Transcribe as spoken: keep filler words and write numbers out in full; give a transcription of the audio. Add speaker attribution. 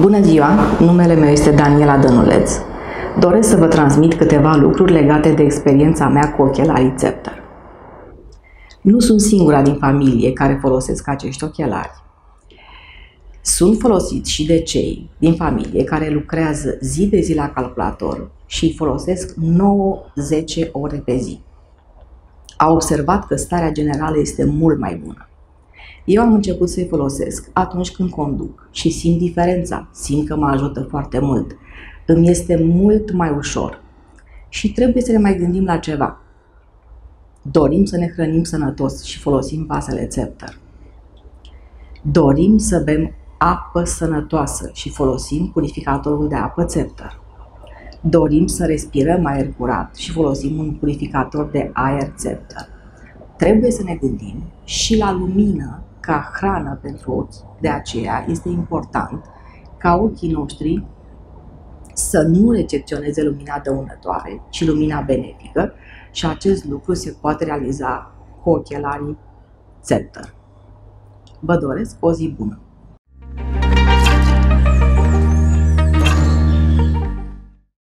Speaker 1: Bună ziua! Numele meu este Daniela Dănuleț. Doresc să vă transmit câteva lucruri legate de experiența mea cu ochelarii Zepter. Nu sunt singura din familie care folosesc acești ochelari. Sunt folosiți și de cei din familie care lucrează zi de zi la calculator și îi folosesc nouă zece ore pe zi. Au observat că starea generală este mult mai bună. Eu am început să-i folosesc atunci când conduc și simt diferența, simt că mă ajută foarte mult. Îmi este mult mai ușor. Și trebuie să ne mai gândim la ceva. Dorim să ne hrănim sănătos și folosim vasele Zepter. Dorim să bem apă sănătoasă și folosim purificatorul de apă Zepter. Dorim să respirăm aer curat și folosim un purificator de aer Zepter. Trebuie să ne gândim și la lumină ca hrană pentru ochi. De aceea este important ca ochii noștri să nu recepționeze lumina dăunătoare, ci lumina benefică, și acest lucru se poate realiza cu ochelarii Zepter. Vă doresc o zi bună!